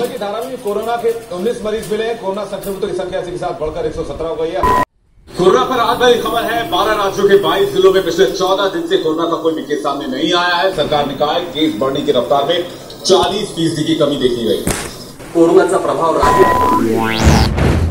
जिले की धारा में कोरोना के 19 मरीज मिले हैं। कोरोना संक्रमितों की संख्या इसी के साथ बढ़कर 117 हो गई है। कोरोना पर आज बड़ी खबर है। 12 राज्यों के 22 जिलों में पिछले 14 दिन से कोरोना का कोई भी केस सामने नहीं आया है। सरकार ने कहा है केस बढ़ने की रफ्तार में 40% की कमी देखी गई। कोरोनाचा प्रभाव राज्य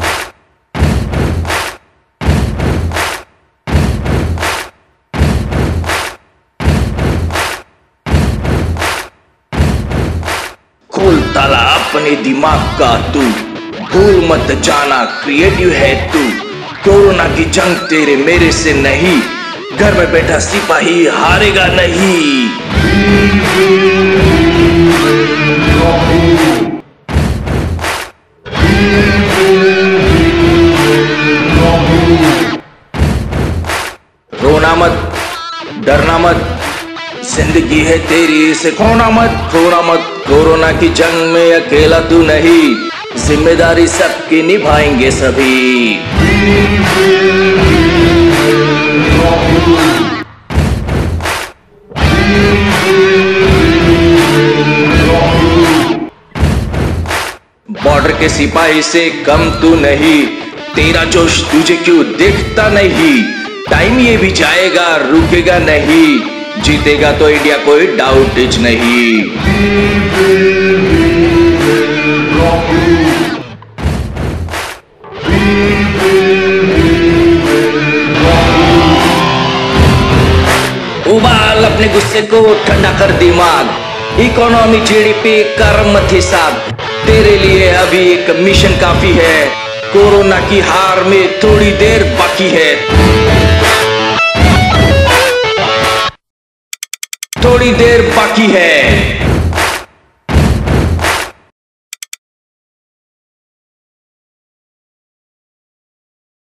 खोल ताला अपने दिमाग का तू, भूल मत जाना क्रिएटिव है तू। कोरोना की जंग तेरे मेरे से नहीं, घर में बैठा सिपाही हारेगा नहीं। रोना मत, डरना मत, जिंदगी है तेरी इसे खोना मत। कोरोना की जंग में अकेला तू नहीं, जिम्मेदारी सबकी निभाएंगे सभी। बॉर्डर के सिपाही से कम तू नहीं, तेरा जोश तुझे क्यों दिखता नहीं। टाइम ये भी जाएगा, रुकेगा नहीं, जीतेगा तो इंडिया कोई डाउट इच नहीं। उबाल अपने गुस्से को, ठंडा कर दिमाग। इकोनॉमी जीडीपी कर मत हिसाब, तेरे लिए अभी एक मिशन काफी है। कोरोना की हार में थोड़ी देर बाकी है, थोड़ी देर बाकी है।